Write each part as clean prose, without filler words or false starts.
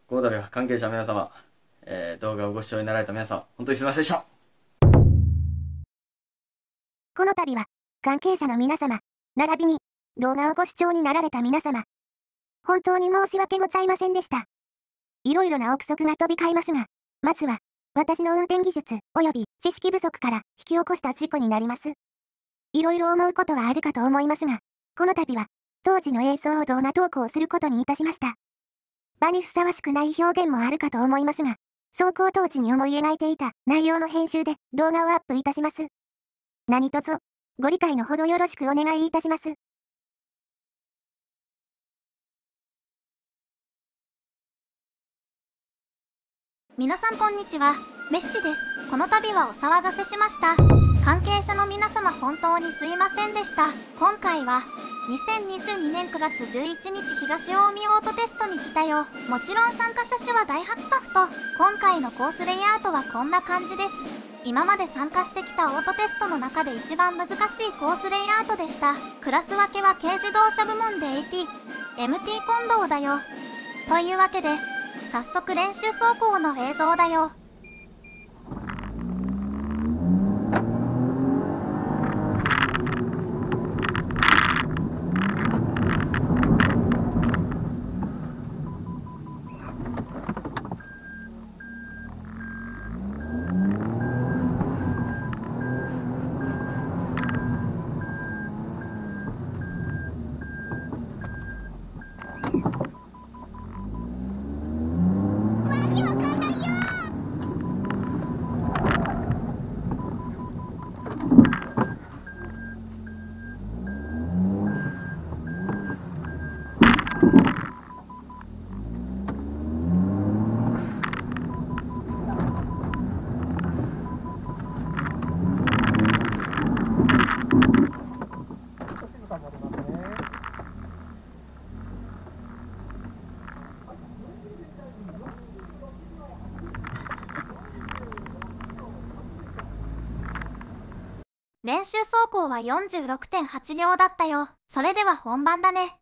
この度は関係者の皆様、動画をご視聴になられた皆様、本当にすみませんでした。 この度は、関係者の皆様、並びに、動画をご視聴になられた皆様、本当に申し訳ございませんでした。いろいろな憶測が飛び交いますが、まずは、私の運転技術及び知識不足から引き起こした事故になります。いろいろ思うことはあるかと思いますが、この度は、当時の映像を動画投稿することにいたしました。場にふさわしくない表現もあるかと思いますが、走行当時に思い描いていた内容の編集で動画をアップいたします。何卒、ご理解のほどよろしくお願いいたします。 皆さんこんにちは、メッシです。この度はお騒がせしました。関係者の皆様本当にすいませんでした。今回は2022年9月11日東近江オートテストに来たよ。もちろん参加者種はダイハツタフト。今回のコースレイアウトはこんな感じです。今まで参加してきたオートテストの中で一番難しいコースレイアウトでした。クラス分けは軽自動車部門で AT、MT 混同だよ。というわけで、早速練習走行の映像だよ。練習走行は 46.8 秒だったよ。それでは本番だね。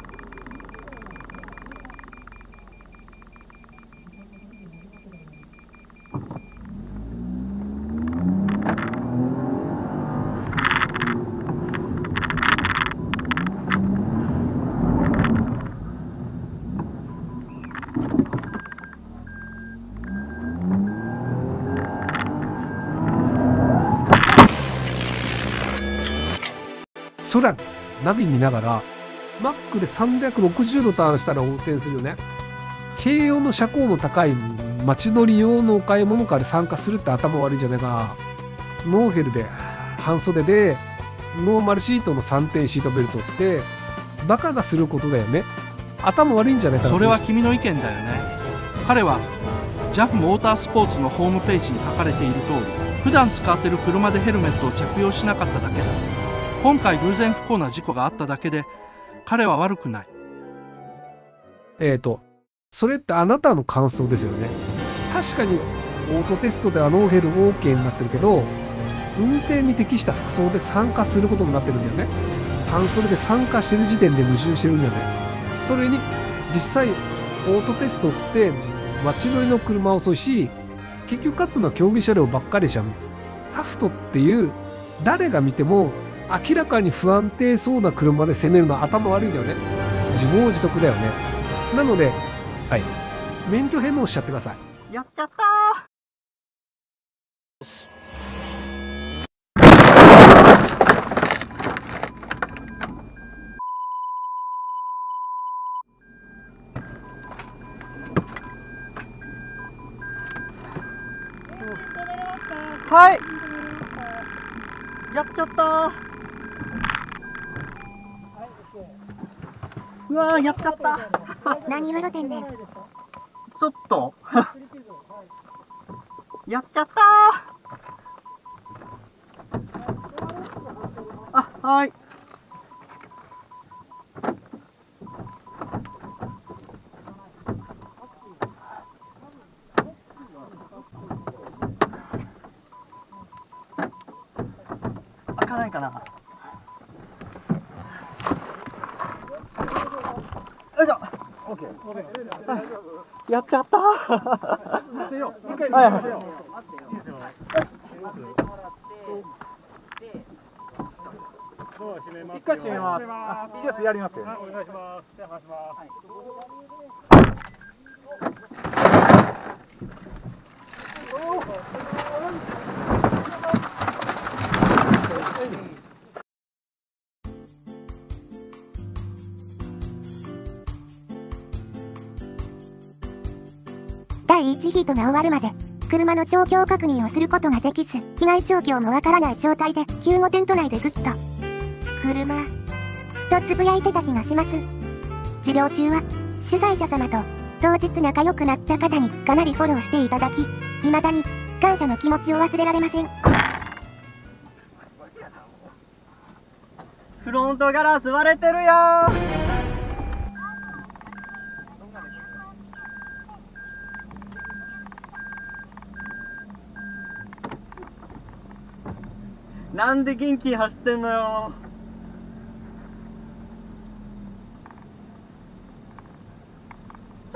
空、ナビ見ながら、マックで360度ターンしたら横転するよね。軽用の車高の高い街乗り用のお買い物カーで参加するって頭悪いじゃねえか。ノーヘルで、半袖で、ノーマルシートの3点シートベルトって、バカがすることだよね。頭悪いんじゃねえか。 それは君の意見だよね。彼は JAF モータースポーツのホームページに書かれている通り、普段使っている車でヘルメットを着用しなかっただけだ。今回偶然不幸な事故があっただけで彼は悪くない。 それってあなたの感想ですよね。確かにオートテストではノーヘル OK になってるけど、運転に適した服装で参加することになってるんだよね。半袖で参加してる時点で矛盾してるんだよね。それに実際オートテストって街乗りの車遅いし、結局勝つのは競技車両ばっかりじゃん。タフトっていう誰が見ても明らかに不安定そうな車で攻めるのは頭悪いんだよね。自業自得だよね。なので、はい。免許返納しちゃってください。 やっちゃったー。はい。やっちゃったー。うわー、やっちゃった。 何笑てんねん。 ちょっと。やっちゃったー。あ、はい。開かないかな。よいしょ。オッケー。 やっちゃった。はいはい。一回閉めます。いいです、やりますよ。お願いします。じゃあ回します。 第1ヒートが終わるまで、車の状況確認をすることができず、被害状況もわからない状態で、救護テント内でずっと、車、とつぶやいてた気がします。治療中は、主催者様と、当日仲良くなった方にかなりフォローしていただき、未だに、感謝の気持ちを忘れられません。 フロントガラス割れてるよー。なんで元気に走ってんのよ。キャ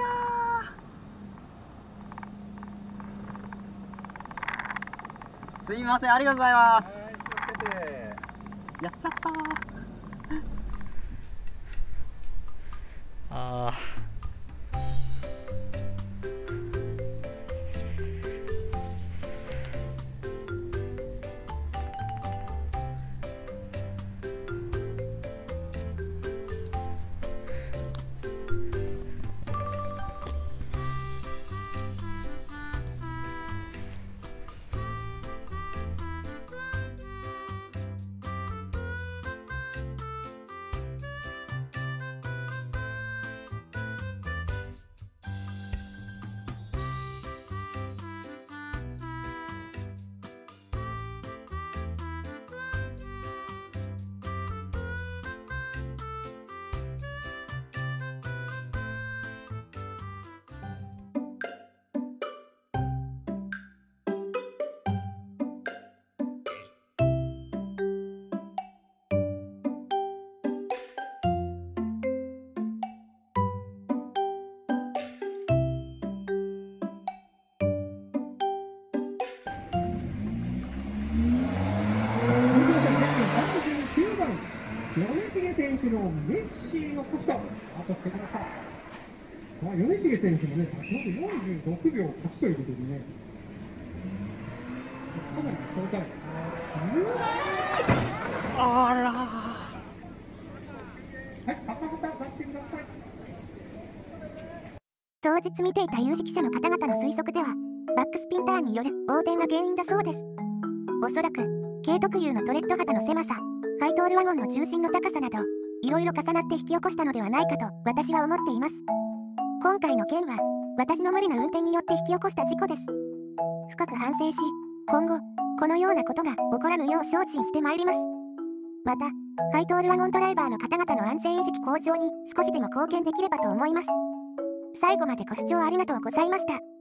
ー。すいません、ありがとうございます。やっちゃったー。 米重選手のメッシーの速度、あとしてきました。米重選手もね、先ほど46秒8ということでね、かなり長タイム。 あらはい、パパパパ出してください。 当日見ていた有識者の方々の推測では、バックスピンターンによる横転が原因だそうです。おそらく、軽特有のトレッド幅の狭さ、ハイトールワゴンの重心の高さなど、いろいろ重なって引き起こしたのではないかと私は思っています。今回の件は、私の無理な運転によって引き起こした事故です。深く反省し、今後、このようなことが起こらぬよう精進してまいります。また、ハイトールワゴンドライバーの方々の安全意識向上に少しでも貢献できればと思います。最後までご視聴ありがとうございました。